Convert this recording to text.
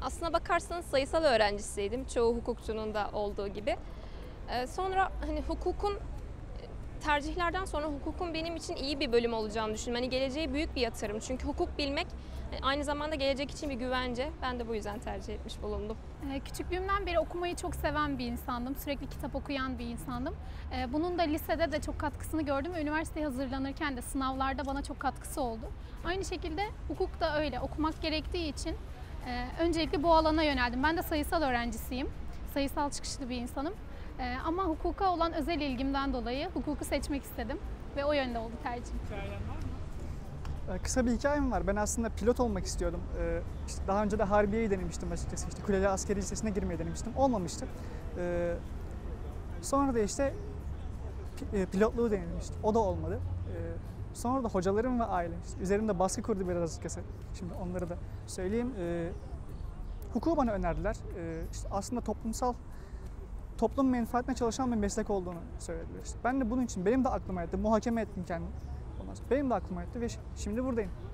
Aslına bakarsanız sayısal öğrencisiydim. Çoğu hukukçunun da olduğu gibi. Sonra hani tercihlerden sonra hukukun benim için iyi bir bölüm olacağını düşündüm. Hani geleceğe büyük bir yatırım. Çünkü hukuk bilmek aynı zamanda gelecek için bir güvence. Ben de bu yüzden tercih etmiş bulundum. Küçüklüğümden beri okumayı çok seven bir insandım. Sürekli kitap okuyan bir insandım. Bunun da lisede de çok katkısını gördüm ve üniversiteye hazırlanırken de sınavlarda bana çok katkısı oldu. Aynı şekilde hukuk da öyle. Okumak gerektiği için öncelikle bu alana yöneldim. Ben de sayısal öğrencisiyim. Sayısal çıkışlı bir insanım. Ama hukuka olan özel ilgimden dolayı hukuku seçmek istedim ve o yönde oldu tercihim. Kısa bir hikayem var. Ben aslında pilot olmak istiyordum. İşte daha önce de Harbiye'yi denemiştim açıkçası. İşte Kuleli Askeri Lisesi'ne girmeyi denemiştim. Olmamıştı. Sonra da işte pilotluğu denemiştim. O da olmadı. Sonra da hocalarım ve ailem üzerimde baskı kurdu biraz açıkçası. Şimdi onları da söyleyeyim. Hukuku bana önerdiler. İşte aslında toplum menfaatine çalışan bir meslek olduğunu söylediler. İşte ben de bunun için benim de aklıma yattı. Muhakeme ettim kendimi. Benim de aklıma yattı ve şimdi buradayım.